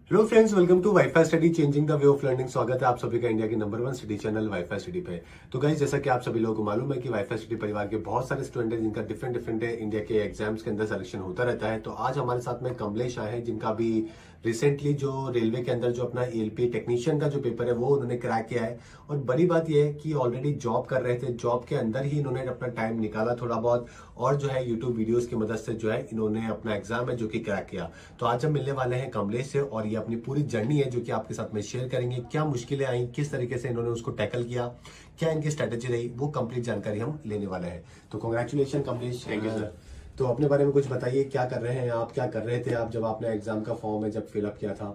Hello friends, welcome to WiFi study changing the way of learning. स्वागत है आप सभी का इंडिया के number 1 study channel WiFi study पे। तो गाइस, जैसा कि आप सभी लोगों को मालूम है कि वाईफाई स्टडी परिवार के बहुत सारे स्टूडेंट हैं जिनका डिफरेंट इंडिया के एग्जाम्स के अंदर सिलेक्शन होता रहता है। तो आज हमारे साथ में कमलेश आए हैं जिनका भी रिसेंटली जो रेलवे के अंदर जो अपना एलपी टेक्नीशियन का जो पेपर है वो उन्होंने क्रैक किया है। और बड़ी बात यह है कि ऑलरेडी जॉब कर रहे थे, जॉब के अंदर ही इन्होंने अपना टाइम निकाला थोड़ा बहुत और जो है यूट्यूब वीडियोस की मदद से जो है इन्होंने अपना एग्जाम है जो कि क्रैक किया। तो आज हम मिलने वाले हैं कमलेश से और ये अपनी पूरी जर्नी है जो कि आपके साथ में शेयर करेंगे। क्या मुश्किलें आई, किस तरीके से इन्होंने उसको टैकल किया, क्या इनकी स्ट्रेटेजी रही, वो कंप्लीट जानकारी हम लेने वाले हैं। तो congratulation Kamlesh. Thank you sir. तो अपने बारे में कुछ बताइए, क्या कर रहे हैं आप, क्या कर रहे थे आप जब आपने एग्जाम का फॉर्म है जब फिलअप किया था?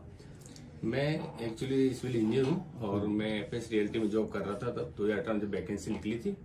मैं एक्चुअली सिविल इंजीनियर हूँ और मैं एफएस रियल्टी में जॉब कर रहा था। तब 2018 में जब वैकेंसी निकली थी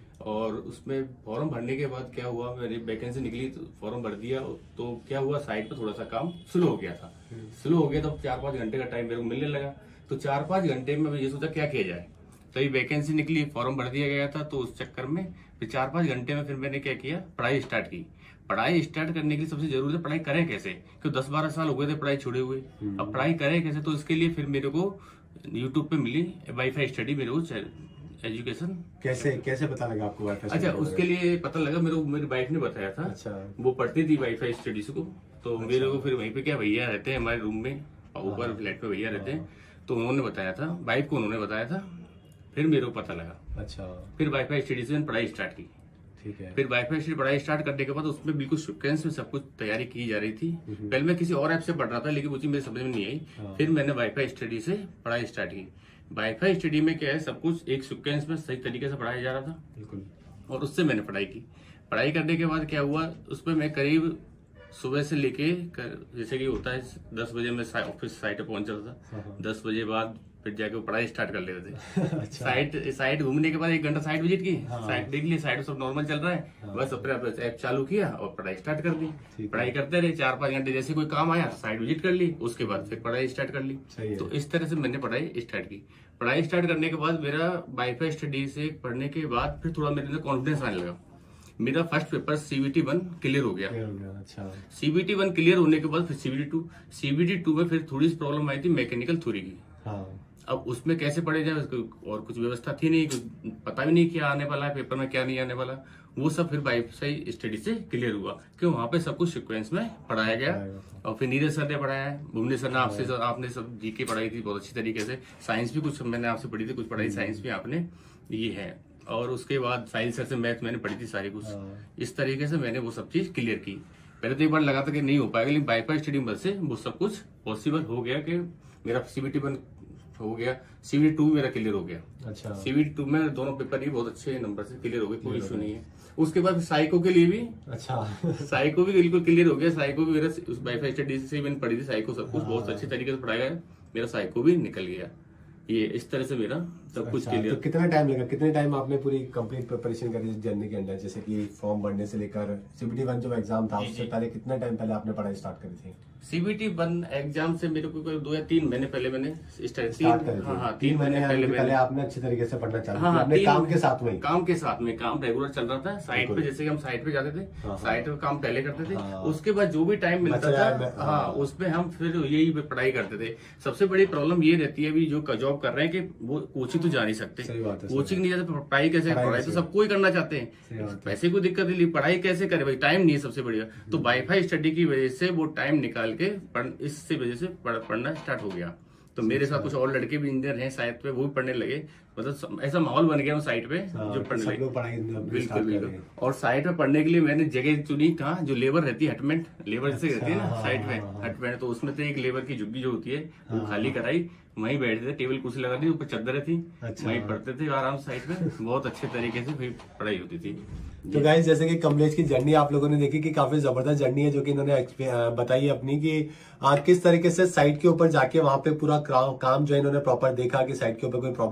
और उसमें फॉर्म भरने के बाद क्या हुआ, मेरी वैकेंसी निकली तो फॉर्म भर दिया। तो क्या हुआ, साइट पे थोड़ा सा काम स्लो हो गया था। स्लो हो गया तो 4-5 घंटे का टाइम मेरे को मिलने लगा। तो 4-5 घंटे में मैं ये सोचा क्या किया जाए। तो ये वैकेंसी निकली, फॉर्म भर दिया गया था। तो उस चक्कर में फिर 4-5 घंटे में फिर मैंने क्या किया, पढ़ाई स्टार्ट की। पढ़ाई स्टार्ट करने के लिए सबसे जरूरी है पढ़ाई करें कैसे, क्योंकि 10-12 साल हो गए थे पढ़ाई छोड़े हुए। अब पढ़ाई करें कैसे, तो इसके लिए फिर मेरे को यूट्यूब पे मिली वाईफाई स्टडी, मेरे को एजुकेशन। कैसे पता लगा आपको वाईफाई? अच्छा, उसके लिए पता लगा मेरे को, मेरी वाइफ ने बताया था। अच्छा, वो पढ़ती थी वाईफाई स्टडीज को। तो मेरे को फिर वहीं पे क्या भैया रहते हैं हमारे रूम में, ऊपर फ्लैट पे भैया रहते हैं। तो उन्होंने बताया था, वाइफ को उन्होंने बताया था, फिर मेरे को पता लगा। अच्छा, फिर वाईफाई स्टडी से पढ़ाई स्टार्ट की। ठीक है। फिर वाईफाई स्टडी पढ़ाई स्टार्ट करने के बाद उसमें बिल्कुल सीक्वेंस में सब कुछ तैयारी की जा रही थी। पहले मैं किसी और ऐप से पढ़ रहा था लेकिन मुझे मेरे समझ में नहीं आई। फिर मैंने वाईफाई स्टडी से पढ़ाई स्टार्ट की। वाईफाई स्टडी में क्या है, सब कुछ एक सीक्वेंस में सही तरीके से पढ़ाया जा रहा था। बिल्कुल। और उससे मैंने पढ़ाई की। पढ़ाई करने के बाद क्या हुआ, उसमें मैं करीब सुबह से लेके जैसे कि होता है 10 बजे मैं ऑफिस साइट पे पहुंच रहा था। 10 बजे बाद फिर जाके पढ़ाई स्टार्ट कर लेते थे। अच्छा। साइट घूमने के बाद 1 घंटा साइट विजिट की। साइट देख ली, साइट सब नॉर्मल चल रहा है। बस अपने ऐप चालू किया और पढ़ाई स्टार्ट कर दी। पढ़ाई करते रहे 4-5 घंटे, जैसे कोई काम आया साइट विजिट कर ली, उसके बाद फिर पढ़ाई स्टार्ट कर ली। तो इस तरह से मैंने पढ़ाई स्टार्ट की। पढ़ाई स्टार्ट करने के बाद मेरा वाईफाई स्टडी से पढ़ने के बाद फिर थोड़ा मेरे अंदर कॉन्फिडेंस आने लगा। मेरा फर्स्ट पेपर CBT 1 क्लियर हो गया। अच्छा। CBT 1 क्लियर होने के बाद फिर CBT 2 में फिर थोड़ी सी प्रॉब्लम आई थी मैकेनिकल थ्योरी की। अब उसमें कैसे पढ़े जाए, और कुछ व्यवस्था थी नहीं, कुछ पता भी नहीं क्या आने वाला है पेपर में, क्या नहीं आने वाला। वो सब फिर वाईफाई स्टडी से क्लियर हुआ क्यों वहां पे सब कुछ सीक्वेंस में पढ़ाया गया। और फिर नीरज सर ने पढ़ाया है, भुवनेश्वर सर ने आपने सब जीके पढ़ाई थी बहुत अच्छी तरीके से। साइंस भी कुछ मैंने आपसे पढ़ी थी, कुछ पढ़ाई साइंस भी आपने ये है। और उसके बाद साहिल सर से मैथ मैंने पढ़ी थी सारी कुछ। इस तरीके से मैंने वो सब चीज क्लियर की। पहले तो एक बार लगा था कि नहीं हो पाएगा, लेकिन वाईफाई स्टडी में से वो सब कुछ पॉसिबल हो गया कि मेरा CBT 1 हो गया, CBT 2 मेरा क्लियर हो गया। अच्छा। CBT 2 में दोनों पेपर ही बहुत अच्छे नंबर से क्लियर हो गए, कोई इशू नहीं है। उसके बाद साइको के लिए भी अच्छा साइको भी बिल्कुल क्लियर हो गया। साइको भी मेरा वाईफाई स्टडी से मैंने पढ़ी थी साइको, सब कुछ बहुत अच्छे तरीके से पढ़ाया गया, मेरा साइको भी निकल गया। ये इस तरह से मेरा सब कुछ क्लियर। तो कितना टाइम लगा, कितने टाइम आपने पूरी कंप्लीट प्रिपरेशन करी जर्नी के अंदर, जैसे कि फॉर्म भरने से लेकर CBT 1 जो एग्जाम था उससे पहले कितना टाइम पहले आपने पढ़ाई स्टार्ट करी थी? CBT 1 एग्जाम से मेरे को 2 या 3 महीने पहले मैंने स्टार्ट करी थी। हाँ, 3 महीने पहले आपने अच्छे तरीके से पढ़ना चालू किया अपने काम के साथ में। काम रेगुलर चल रहा था साइट पे। जैसे कि हम साइट पे जाते थे, साइट पे काम पहले करते थे, उसके बाद जो भी टाइम मिलता था उसमें हम फिर यही पढ़ाई करते थे। सबसे बड़ी प्रॉब्लम ये रहती है अभी जो जॉब कर रहे हैं कि वो कोचिंग तो जा नहीं सकते, कोचिंग नहीं जाते, पढ़ाई कैसे? पढ़ाई तो सबको ही करना चाहते हैं, पैसे को दिक्कत नहीं, पढ़ाई कैसे करे भाई, टाइम नहीं है सबसे बढ़िया। तो वाईफाई स्टडी की वजह से वो टाइम निकाल के इससे वजह से पढ़ना स्टार्ट हो गया। तो मेरे साथ कुछ और लड़के भी इंजीनियर हैं साइट पे, वो भी पढ़ने लगे। मतलब ऐसा माहौल बन गया साइट पे जो पढ़ने लगे। बिल्कुल। और साइट पे पढ़ने के लिए मैंने जगह चुनी कहाँ, जो लेबर रहती है हटमेंट, लेबर जैसे रहती है ना साइट पे हटमेंट, तो उसमें तो एक लेबर की झुग्गी जो होती है वो खाली कराई, वहीं बैठते थे, टेबल कुर्सी लगा दी, ऊपर चादरें थी, वहीं पढ़ते थे आराम से साइड में। बहुत अच्छे तरीके से फिर पढ़ाई होती थी। तो गाइस, जैसे कि कमलेश की जर्नी आप लोगों ने देखी कि काफी जबरदस्त जर्नी है जो कि इन्होंने बताई अपनी, कि किस तरीके से साइट के ऊपर जाके वहां पे पूरा काम जो है इन्होंने प्रॉपर देखा कि साइट के ऊपर कोई प्रॉब्लम नहीं है। उसके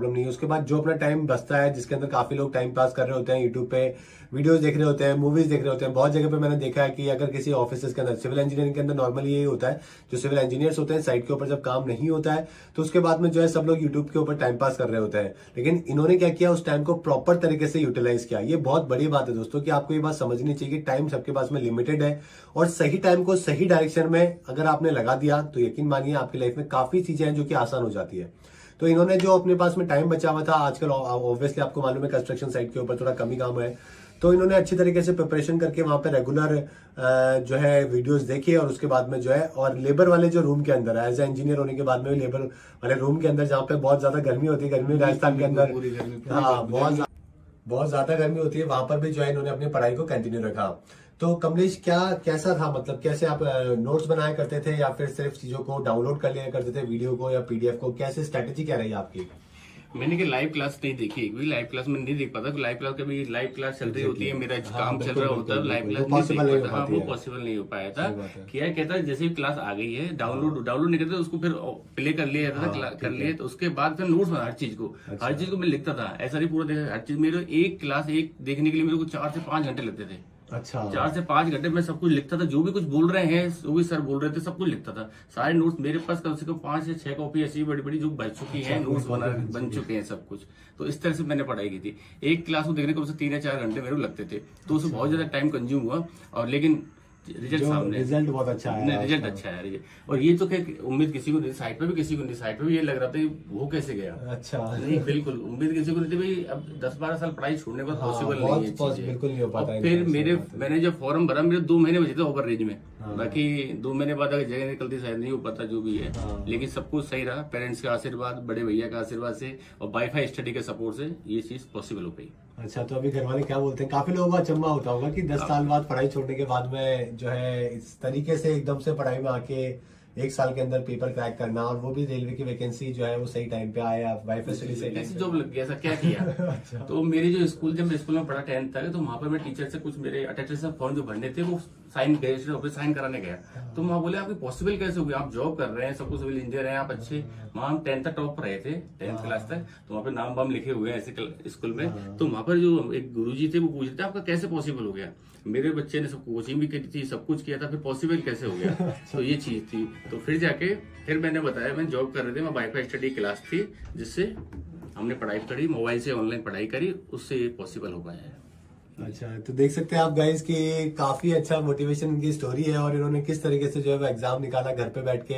बाद जो अपना टाइम बचता है, जिसके अंदर काफी लोग टाइम पास कर रहे होते हैं, यूट्यूब पे वीडियोस देख रहे होते हैं, मूवीज देख रहे होते हैं। बहुत जगह पे मैंने देखा है कि अगर किसी ऑफिस के अंदर, सिविल इंजीनियरिंग के अंदर नॉर्मली यही होता है, जो सिविल इंजीनियर्स होते हैं साइट के ऊपर जब काम नहीं होता है तो उसके बाद में जो है सब लोग यूट्यूब के ऊपर टाइम पास कर रहे होते हैं। लेकिन इन्होंने क्या किया, उस टाइम को प्रॉपर तरीके से यूटिलाइज किया। ये बहुत बड़ी बात है दोस्तों कि आपको ये बात समझनी चाहिए कि टाइम सबके पास में लिमिटेड है, और सही टाइम को सही डायरेक्शन में अगर आपने लगा दिया तो यकीन मानिए आपकी लाइफ में काफी चीजें हैं जो कि आसान हो जाती है। तो इन्होंने जो अपने पास में टाइम बचा हुआ था, आजकल ऑब्वियसली आपको मालूम है कंस्ट्रक्शन साइट के ऊपर थोड़ा कम ही काम है, तो इन्होंने अच्छी तरीके से प्रिपरेशन करके वहां पे रेगुलर जो है वीडियोस देखी, और उसके बाद में जो है, और लेबर वाले जो रूम के अंदर है, एज ए इंजीनियर होने के बाद में लेबर वाले रूम के अंदर जहाँ पे बहुत ज्यादा गर्मी होती है, गर्मी राजस्थान के अंदर हाँ बहुत ज्यादा गर्मी होती है, वहां पर भी जो है इन्होंने अपनी पढ़ाई को कंटिन्यू रखा। तो कमलेश कैसा था, मतलब कैसे आप नोट्स बनाया करते थे, या फिर सिर्फ चीजों को डाउनलोड कर लिया करते थे, वीडियो को या पीडीएफ को, कैसे स्ट्रेटेजी क्या रही आपकी? मैंने कि लाइव क्लास नहीं देखी, लाइव क्लास में नहीं देख पाता, लाइव क्लास कभी लाइव क्लास चल रही होती है, मेरा काम चल रहा होता है, लाइव क्लास नहीं देख पाता, वो पॉसिबल नहीं हो पाया था। क्या कहता है, जैसे क्लास आ गई है, डाउनलोड नहीं करते, उसको फिर प्ले कर लिया जाता था, कर लिए, तो उसके बाद फिर नोट्स बना हर चीज को मैं लिखता था, ऐसा नहीं पूरा देखा हर चीज। मेरे एक क्लास देखने के लिए मेरे को 4 से 5 घंटे लगते थे। अच्छा, 4 से 5 घंटे में सब कुछ लिखता था, जो भी कुछ बोल रहे हैं, जो भी सर बोल रहे थे, सब कुछ लिखता था। सारे नोट्स मेरे पास कम से कम 5 से 6 कॉपी ऐसी बड़ी बड़ी जो बच चुकी है, नोट्स बन चुके हैं सब कुछ। तो इस तरह से मैंने पढ़ाई की थी। एक क्लास को देखने को 3 या 4 घंटे मेरे को लगते थे, तो उसमें बहुत ज्यादा टाइम कंज्यूम हुआ, और लेकिन रिजल्ट सामने, रिजल्ट बहुत अच्छा है, रिजल्ट अच्छा है। और ये तो उम्मीद किसी को नहीं, साइड पे भी किसी को नहीं, साइड पे भी ये लग रहा था वो कैसे गया। अच्छा, नहीं बिल्कुल उम्मीद किसी को नहीं थी भाई, अब 10-12 साल पढ़ाई छोड़ने का पॉसिबल नहीं है, बिल्कुल नहीं हो पाता। फिर मैंने जब फॉर्म भरा, मेरे 2 महीने बचे थे ओवर रेंज में, बाकी 2 महीने बाद अगर जगह निकलती शायद नहीं हो पाता, जो भी है। लेकिन सब कुछ सही रहा, पेरेंट्स का आशीर्वाद, बड़े भैया का आशीर्वाद से और वाईफाई स्टडी के सपोर्ट से ये चीज पॉसिबल हो गई। अच्छा, तो अभी घर वाले क्या बोलते हैं? काफी लोगों का अचंभा होता होगा कि 10 साल बाद पढ़ाई छोड़ने के बाद में जो है इस तरीके से एकदम से पढ़ाई में आके 1 साल के अंदर पेपर क्रैक करना, और वो भी रेलवे की वैकेंसी जो है वो सही टाइम पे आया, वाईफाई स्टडी से ऐसी जॉब लग गया, ऐसा क्या किया। अच्छा। तो मेरी जो स्कूल, जब मैं स्कूल में पढ़ा 10th तक, तो वहां पर मैं टीचर से कुछ मेरे अटेंडेंस फॉर्म जो भरने थे वो साइन कराने गया, तो वहां बोले आपकी पॉसिबल कैसे हो गया, आप जॉब कर रहे हैं, सब कुछ सिविल इंजीनियर हैं आप अच्छे। वहां हम 10th तक टॉप रहे थे, 10th क्लास तक, तो वहाँ पे नाम वाम लिखे हुए हैं ऐसे स्कूल में। तो वहां पर जो एक गुरुजी थे वो पूछ रहे थे आपका कैसे पॉसिबल हो गया, मेरे बच्चे ने सब कोचिंग भी की थी, सब कुछ किया था, फिर पॉसिबल कैसे हो गया। तो ये चीज थी। तो फिर मैंने बताया, मैं जॉब कर रहे थे, मैं वाईफाई स्टडी क्लास थी, जिससे हमने पढ़ाई करी, मोबाइल से ऑनलाइन पढ़ाई करी, उससे ये पॉसिबल हो पाया है। अच्छा, तो देख सकते हैं आप गाइस कि काफी अच्छा मोटिवेशन की स्टोरी है, और इन्होंने किस तरीके से जो है वो एग्जाम निकाला घर पे बैठ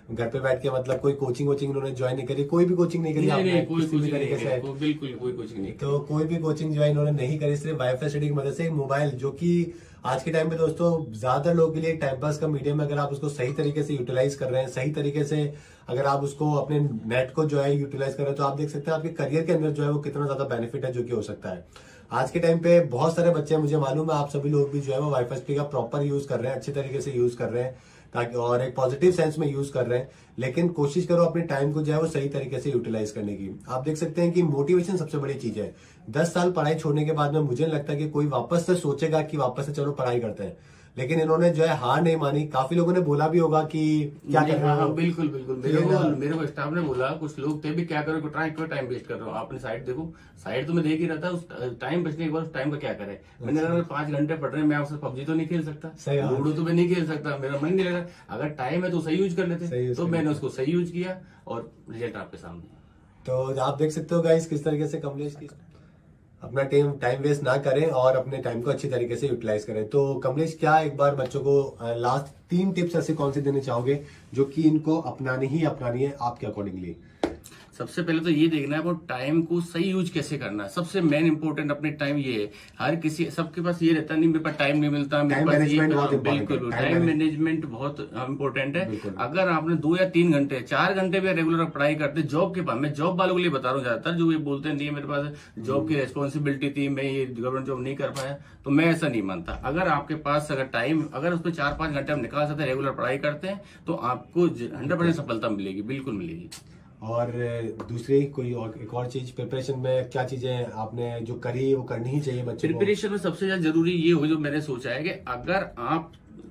के, मतलब कोई कोचिंग इन्होंने ज्वाइन नहीं करी, कोई भी कोचिंग नहीं करी, किसी भी तरीके से बिल्कुल कोई कोचिंग नहीं, तो कोई भी कोचिंग जो है इन्होंने नहीं करी, सिर्फ वाईफाई स्टडी की मदद से। मोबाइल जो कि आज के टाइम पे दोस्तों ज्यादा लोगों के लिए टाइम पास का मीडियम है, अगर आप उसको सही तरीके से यूटिलाइज कर रहे हैं, सही तरीके से अगर आप उसको अपने नेट को जो है यूटिलाइज कर रहे हैं, तो आप देख सकते हैं आपके करियर के अंदर जो है वो कितना ज्यादा बेनिफिट है जो कि हो सकता है। आज के टाइम पे बहुत सारे बच्चे हैं, मुझे मालूम है आप सभी लोग भी जो है वो वाईफाई स्टडी का प्रॉपर यूज कर रहे हैं, अच्छे तरीके से यूज कर रहे हैं, ताकि और एक पॉजिटिव सेंस में यूज कर रहे हैं। लेकिन कोशिश करो अपने टाइम को जो है वो सही तरीके से यूटिलाइज करने की। आप देख सकते हैं कि मोटिवेशन सबसे बड़ी चीज है। 10 साल पढ़ाई छोड़ने के बाद में मुझे नहीं लगता कि कोई वापस से सोचेगा कि वापस से चलो पढ़ाई करते हैं, लेकिन इन्होंने जो है हार नहीं मानी। काफी लोगों ने बोला भी होगा कि क्या कर रहे हो। बिल्कुल मेरे को स्टाफ ने बोला, कुछ लोग थे भी क्या करो, टाइम वेस्ट कर रहे हो, आपने साइड देखो, साइड तो मैं देख ही रहा था, उस टाइम बचने के बाद उस टाइम का क्या करे। मैंने कहा 5 घंटे पढ़ रहे हैं, मैं आपसे पबजी तो नहीं खेल सकता, लूडो तो मैं नहीं खेल सकता, मेरा मन नहीं लगा, अगर टाइम है तो सही यूज कर लेते, तो मैंने उसको सही यूज किया और रिजल्ट आपके सामने। तो आप देख सकते हो गाइस किस तरीके से कमलेश की अपना टाइम वेस्ट ना करें और अपने टाइम को अच्छी तरीके से यूटिलाइज करें। तो कमलेश, क्या एक बार बच्चों को लास्ट 3 टिप्स ऐसे कौन से देने चाहोगे जो कि इनको अपनानी है आपके अकॉर्डिंगली? सबसे पहले तो ये देखना है वो टाइम को सही यूज कैसे करना है, सबसे मेन इंपॉर्टेंट अपने टाइम ये है। हर किसी सबके पास ये रहता नहीं, मेरे पास टाइम नहीं मिलता, मेरे पास ये, बिल्कुल टाइम मैनेजमेंट बहुत इंपॉर्टेंट है। अगर आपने 2 या 3 घंटे 4 घंटे भी रेगुलर पढ़ाई करते जॉब के पास, मैं जॉब वालों के लिए बता रहा हूँ ज्यादातर, जो ये बोलते हैं नहीं मेरे पास जॉब की रेस्पॉन्सिबिलिटी थी, मैं ये गवर्नमेंट जॉब नहीं कर पाया, तो मैं ऐसा नहीं मानता। अगर आपके पास अगर टाइम, अगर उसमें 4-5 घंटे आप निकाल सकते हैं, रेगुलर पढ़ाई करते हैं, तो आपको 100% सफलता मिलेगी, बिल्कुल मिलेगी। और दूसरी कोई एक और चीज प्रिपरेशन में क्या चीजें आपने जो करी वो करनी ही चाहिए बच्चों को? प्रिपरेशन में सबसे ज्यादा जरूरी ये हो जो मैंने सोचा है कि अगर आप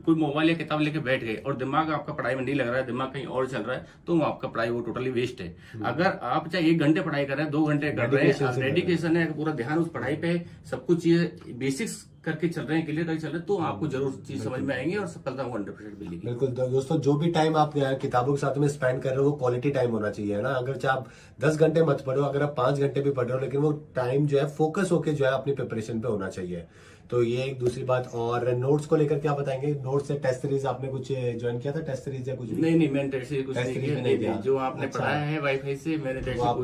कोई मोबाइल या किताब लेके बैठ गए और दिमाग आपका पढ़ाई में नहीं लग रहा है, दिमाग कहीं और चल रहा है, तो आपका पढ़ाई वो टोटली वेस्ट है। अगर आप चाहे 1 घंटे पढ़ाई कर रहे हैं, 2 घंटे कर रहे हैं, डेडिकेशन है, पूरा ध्यान उस पढ़ाई पे है, सब कुछ चीजें बेसिक्स करके चल रहे हैं, क्लियर करके चल रहे हैं, तो आपको जरूर चीज समझ में आएंगे और सफलता 100% मिलेगी। बिल्कुल दोस्तों, जो भी टाइम आप किताबों के साथ में स्पेंड कर रहे हो वो क्वालिटी टाइम होना चाहिए ना। अगर चाहे आप 10 घंटे मत पढ़ो, अगर आप 5 घंटे भी पढ़ रहे हो, लेकिन वो टाइम जो है फोकस होके जो है अपनी प्रिपरेशन पे होना चाहिए। तो ये एक दूसरी बात। और नोट्स को लेकर क्या बताएंगे? नोट्स से टेस्ट सीरीज आपने कुछ ज्वाइन किया था? टेस्ट सीरीज या कुछ? नहीं, मैंने टेस्ट सीरीज कुछ नहीं किया। जो आपने पढ़ाया है वाईफाई से, मैंने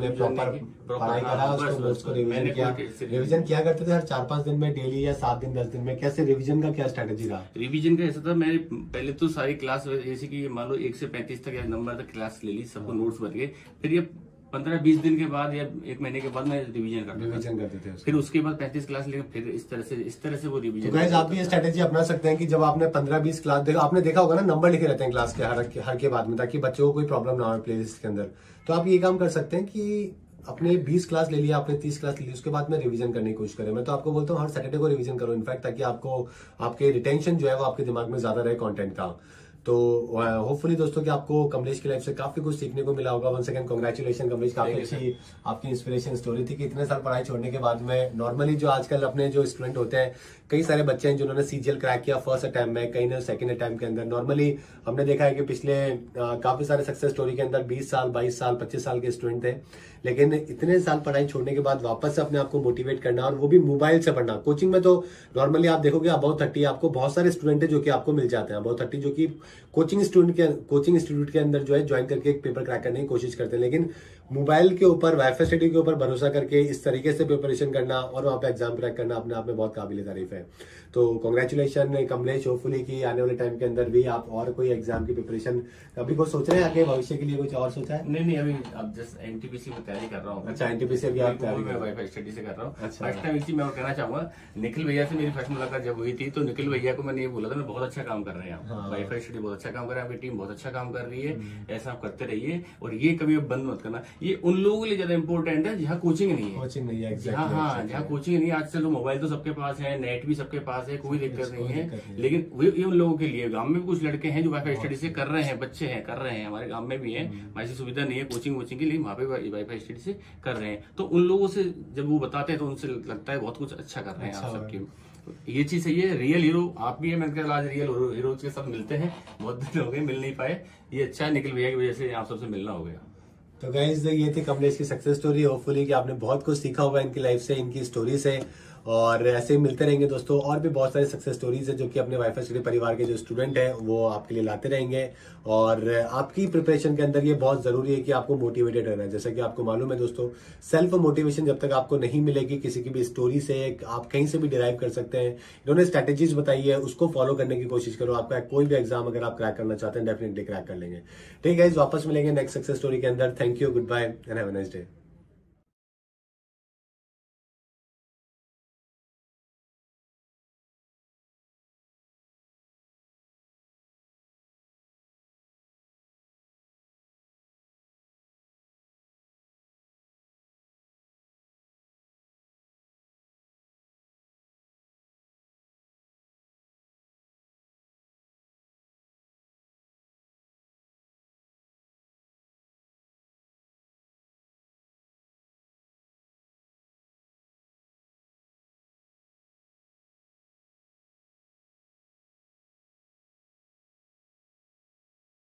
पढ़ाई करा, उसको नोट्स को रिवीजन किया। रिवीजन किया करते थे हर 4-5 दिन में, डेली या 7 दिन 10 दिन में? कैसे रिवीजन का क्या स्ट्रेटेजी रहा? रिवीजन का ऐसा था, मैंने पहले तो सारी क्लास जैसे कि मान लो 1 से 35 तक या नंबर तक क्लास ले ली, सबको नोट्स बन गए। फिर ये 15-20 दिन के बाद या 1 महीने के बाद मैं रिवीजन करते थे। फिर उसके बाद 35 क्लास लेकर फिर इस तरह से वो रिवीजन। तो गाइस, आप भी ये स्ट्रेटेजी अपना सकते हैं कि जब आपने 15-20 क्लास देखा, आपने देखा होगा ना नंबर लिखे रहते हैं क्लास के हर के बाद में, ताकि बच्चों को कोई प्रॉब्लम ना हो प्लेलिस्ट के अंदर। तो आप ये काम कर सकते हैं कि अपने 20 क्लास ले लिया, आपने 30 क्लास ले ली, उसके बाद में रिवीजन करने की कोशिश करें। मैं तो आपको बोलता हूँ हर सैटरडे को रिवीजन करो इनफैक्ट, ताकि आपको आपके रिटेंशन जो है वो आपके दिमाग में ज्यादा रहे कंटेंट का। तो होपफुली दोस्तों कि आपको कमलेश की लाइफ से काफी कुछ सीखने को मिला होगा। वन सेकंड कांग्रेचुलेशन कमलेश, काफी अच्छी आपकी इंस्पिरेशन स्टोरी थी कि इतने साल पढ़ाई छोड़ने के बाद में नॉर्मली जो आजकल अपने जो स्टूडेंट होते हैं, कई सारे बच्चे हैं जिन्होंने सीजीएल क्रैक किया फर्स्ट अटेम्प्ट में, कई ने सेकंड अटेम्प्ट के अंदर। नॉर्मली हमने देखा है कि पिछले काफी सारे सक्सेस स्टोरी के अंदर 20 साल 22 साल 25 साल के स्टूडेंट थे, लेकिन इतने साल पढ़ाई छोड़ने के बाद वापस से अपने आप को मोटिवेट करना, और वो भी मोबाइल से पढ़ना। कोचिंग में तो नॉर्मली आप देखोगे अबाउट 30 आपको बहुत सारे स्टूडेंट है जो कि आपको मिल जाते हैं, अबाउट 30 जो कि कोचिंग इंस्टीट्यूट के अंदर जो है ज्वाइन करके एक पेपर क्रैक करने की कोशिश करते हैं। लेकिन मोबाइल के ऊपर, वाईफाई स्टडी के ऊपर भरोसा करके इस तरीके से प्रिपरेशन करना और वहां पे एग्जाम क्रैक करना अपने आप में बहुत काबिल तारीफ है। तो कांग्रेचुलेशन कमलेश, होपफुली कि आने वाले टाइम के अंदर भी आप और कोई एग्जाम की प्रिपरेशन अभी कुछ सोच रहे हैं आगे भविष्य के लिए? कुछ और सोचा है? नहीं, अभी अब जस्ट एनटीपीसी में तैयारी कर रहा हूँ। अच्छा, एनटीपीसी अभी आप तैयारी मैं वाईफाई स्टडी से कर रहा हूँ। अच्छा। फर्स्ट टाइम इसी मैं और कहना चाहूंगा, निखिल भैया से मेरी फर्स्ट मुलाकात जब हुई थी, तो निखिल भैया को मैंने ये बोला था मैं बहुत अच्छा काम कर रहे हैं, वाईफाई स्टडी बहुत अच्छा काम कर रहे हैं, आपकी टीम बहुत अच्छा काम कर रही है, ऐसा आप करते रहिए और ये कभी बंद मत करना। ये उन लोगों के लिए ज्यादा इंपॉर्टेंट है जहाँ कोचिंग नहीं है। कोचिंग नहीं है, जहाँ कोचिंग नहीं है। आजकल तो मोबाइल तो सबके पास है, नेट भी सबके पास है, कोई दिक्कत नहीं है, लेकिन ये उन लोगों के लिए। गांव में भी कुछ लड़के हैं जो वाईफाई स्टडी से कर रहे हैं, बच्चे हैं कर रहे हैं, हमारे गांव में भी है, ऐसी सुविधा नहीं है कोचिंग के लिए, वहाँ पे वाईफाई स्टडी से कर रहे हैं। तो उन लोगों से जब वो बताते हैं तो उनसे लगता है बहुत कुछ अच्छा कर रहे हैं आप सबकी। ये चीज सही है, रियल हीरो आप भी है। मैंने कहा आज रियल हीरो के साथ मिलते हैं, बहुत दिन हो गए मिल नहीं पाए, ये अच्छा है निखिल भैया की वजह से आप सबसे मिलना हो गया। तो गाइस, ये थी कमलेश की सक्सेस स्टोरी। होपफुली कि आपने बहुत कुछ सीखा होगा इनकी लाइफ से, इनकी स्टोरी से, और ऐसे ही मिलते रहेंगे दोस्तों। और भी बहुत सारे सक्सेस स्टोरीज है जो कि अपने वाईफाई स्टडी परिवार के जो स्टूडेंट हैं वो आपके लिए लाते रहेंगे। और आपकी प्रिपरेशन के अंदर ये बहुत जरूरी है कि आपको मोटिवेटेड रहना है। जैसा कि आपको मालूम है दोस्तों, सेल्फ मोटिवेशन जब तक आपको नहीं मिलेगी किसी की भी स्टोरी से, आप कहीं से भी डिराइव कर सकते हैं। इन्होंने स्ट्रेटेजीज बताई है, उसको फॉलो करने की कोशिश करो। आपका कोई भी एग्जाम अगर आप क्रैक करना चाहते हैं डेफिनेटली क्रैक कर लेंगे। ठीक है, वापस मिलेंगे नेक्स्ट सक्सेस स्टोरी के अंदर। Thank you, goodbye and have a nice day.